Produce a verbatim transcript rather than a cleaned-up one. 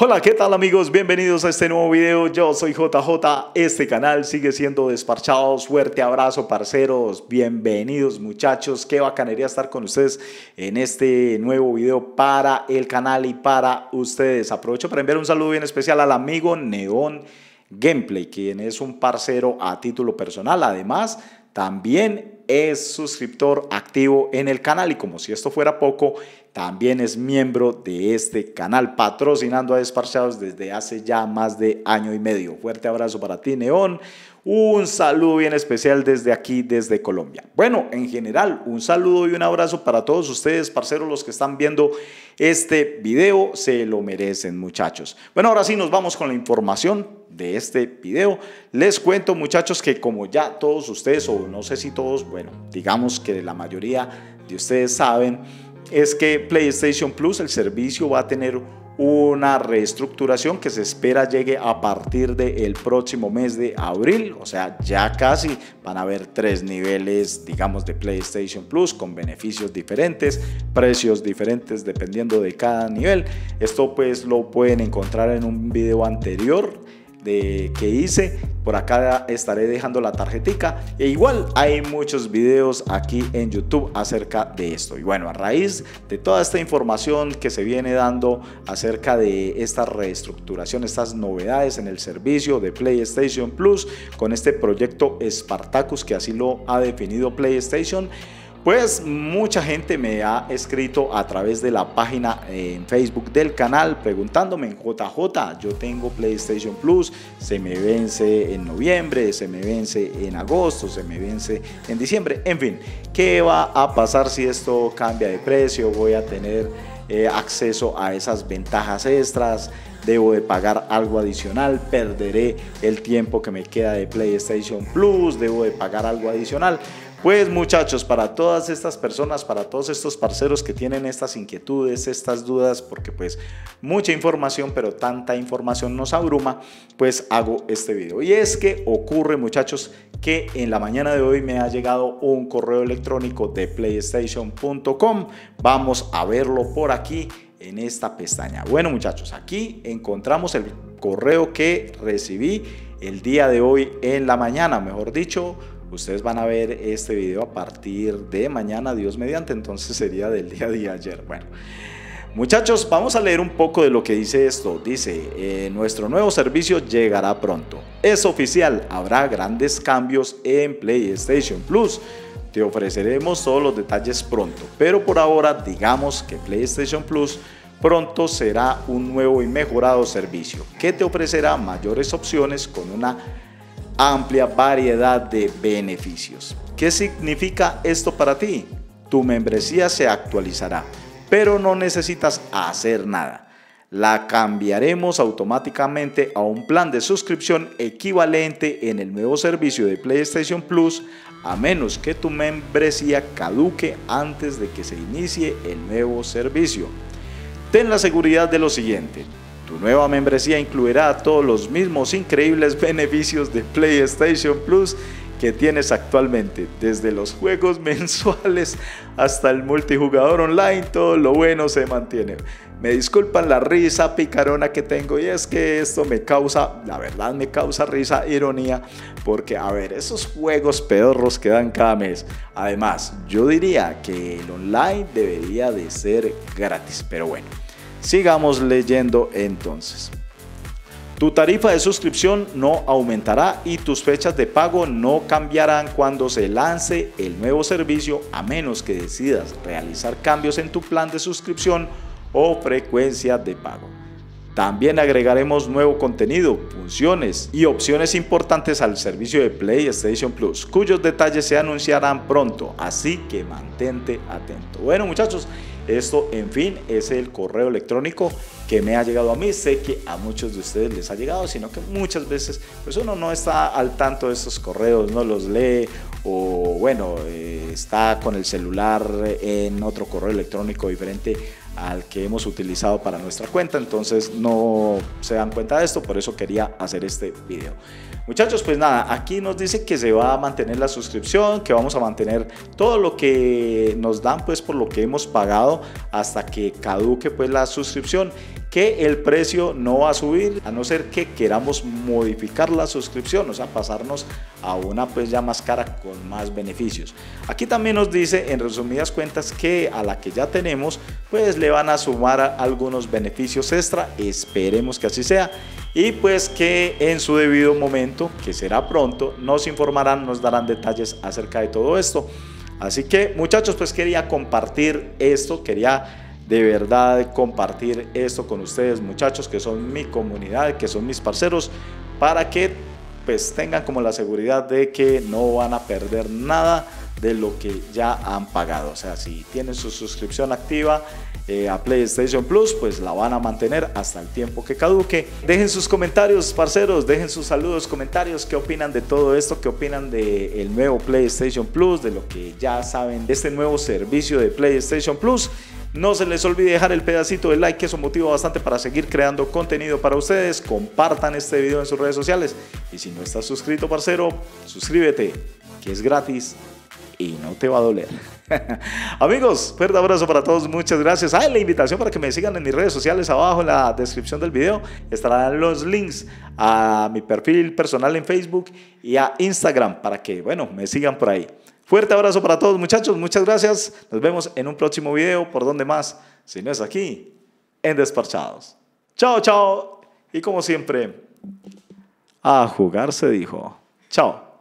Hola, ¿qué tal amigos? Bienvenidos a este nuevo video. Yo soy J J. Este canal sigue siendo Desparchados. Fuerte abrazo, parceros. Bienvenidos, muchachos. Qué bacanería estar con ustedes en este nuevo video para el canal y para ustedes. Aprovecho para enviar un saludo bien especial al amigo Neon Gameplay, quien es un parcero a título personal. Además, también es suscriptor activo en el canal y, como si esto fuera poco, también es miembro de este canal, patrocinando a Desparchados desde hace ya más de año y medio. Fuerte abrazo para ti, Neón. Un saludo bien especial desde aquí, desde Colombia. Bueno, en general, un saludo y un abrazo para todos ustedes, parceros, los que están viendo este video. Se lo merecen, muchachos. Bueno, ahora sí nos vamos con la información de este video. Les cuento, muchachos, que como ya todos ustedes, o no sé si todos, bueno, digamos que la mayoría de ustedes saben, es que PlayStation Plus, el servicio, va a tener una reestructuración que se espera llegue a partir del próximo mes de abril. O sea, ya casi van a haber tres niveles, digamos, de PlayStation Plus con beneficios diferentes, precios diferentes dependiendo de cada nivel. Esto pues lo pueden encontrar en un video anterior de que hice. Por acá estaré dejando la tarjetica, e igual hay muchos videos aquí en YouTube acerca de esto. Y bueno, a raíz de toda esta información que se viene dando acerca de esta reestructuración, estas novedades en el servicio de PlayStation Plus con este proyecto Spartacus, que así lo ha definido PlayStation, pues mucha gente me ha escrito a través de la página en Facebook del canal preguntándome: en J J, yo tengo PlayStation Plus, se me vence en noviembre, se me vence en agosto, se me vence en diciembre, en fin, ¿qué va a pasar si esto cambia de precio? ¿Voy a tener eh, acceso a esas ventajas extras? ¿Debo de pagar algo adicional? ¿Perderé el tiempo que me queda de PlayStation Plus? ¿Debo de pagar algo adicional? Pues muchachos, para todas estas personas, para todos estos parceros que tienen estas inquietudes, estas dudas, porque pues mucha información, pero tanta información nos abruma, pues hago este video. Y es que ocurre, muchachos, que en la mañana de hoy me ha llegado un correo electrónico de PlayStation punto com. Vamos a verlo por aquí en esta pestaña. Bueno, muchachos, aquí encontramos el correo que recibí el día de hoy en la mañana, mejor dicho. Ustedes van a ver este video a partir de mañana, Dios mediante, entonces sería del día de ayer. Bueno, muchachos, vamos a leer un poco de lo que dice esto. Dice: eh, nuestro nuevo servicio llegará pronto. Es oficial, habrá grandes cambios en PlayStation Plus. Te ofreceremos todos los detalles pronto, pero por ahora digamos que PlayStation Plus pronto será un nuevo y mejorado servicio que te ofrecerá mayores opciones con una amplia variedad de beneficios. ¿Qué significa esto para ti? Tu membresía se actualizará, pero no necesitas hacer nada. La cambiaremos automáticamente a un plan de suscripción equivalente en el nuevo servicio de PlayStation Plus, a menos que tu membresía caduque antes de que se inicie el nuevo servicio. Ten la seguridad de lo siguiente: tu nueva membresía incluirá todos los mismos increíbles beneficios de PlayStation Plus que tienes actualmente, desde los juegos mensuales hasta el multijugador online. Todo lo bueno se mantiene. Me disculpan la risa picarona que tengo, y es que esto me causa, la verdad me causa risa, ironía, porque a ver, esos juegos pedorros que dan cada mes. Además, yo diría que el online debería de ser gratis, pero bueno. Sigamos leyendo entonces. Tu tarifa de suscripción no aumentará y tus fechas de pago no cambiarán cuando se lance el nuevo servicio, a menos que decidas realizar cambios en tu plan de suscripción o frecuencia de pago. También agregaremos nuevo contenido, funciones y opciones importantes al servicio de PlayStation Plus, cuyos detalles se anunciarán pronto, así que mantente atento. Bueno, muchachos, esto, en fin, es el correo electrónico que me ha llegado a mí. Sé que a muchos de ustedes les ha llegado, sino que muchas veces pues uno no está al tanto de estos correos, no los lee, o bueno, eh, está con el celular en otro correo electrónico diferente al que hemos utilizado para nuestra cuenta, entonces no se dan cuenta de esto. Por eso quería hacer este video. Muchachos, pues nada, aquí nos dice que se va a mantener la suscripción, que vamos a mantener todo lo que nos dan pues por lo que hemos pagado hasta que caduque pues la suscripción, que el precio no va a subir a no ser que queramos modificar la suscripción, o sea, pasarnos a una pues ya más cara con más beneficios. Aquí también nos dice en resumidas cuentas que a la que ya tenemos pues le van a sumar algunos beneficios extra, esperemos que así sea, y pues que en su debido momento, que será pronto, nos informarán, nos darán detalles acerca de todo esto. Así que muchachos, pues quería compartir esto, quería de verdad compartir esto con ustedes, muchachos, que son mi comunidad, que son mis parceros, para que pues tengan como la seguridad de que no van a perder nada de lo que ya han pagado. O sea, si tienen su suscripción activa eh, a PlayStation Plus, pues la van a mantener hasta el tiempo que caduque. Dejen sus comentarios, parceros, dejen sus saludos, comentarios, qué opinan de todo esto, qué opinan del nuevo PlayStation Plus, de lo que ya saben de este nuevo servicio de PlayStation Plus. No se les olvide dejar el pedacito de like, que eso motiva bastante para seguir creando contenido para ustedes. Compartan este video en sus redes sociales. Y si no estás suscrito, parcero, suscríbete, que es gratis y no te va a doler. Amigos, fuerte abrazo para todos, muchas gracias. Ah, la invitación para que me sigan en mis redes sociales, abajo en la descripción del video estarán los links a mi perfil personal en Facebook y a Instagram para que, bueno, me sigan por ahí. Fuerte abrazo para todos, muchachos, muchas gracias. Nos vemos en un próximo video. ¿Por dónde más? Si no es aquí, en Desparchados. Chao, chao. Y como siempre, a jugar se dijo. Chao.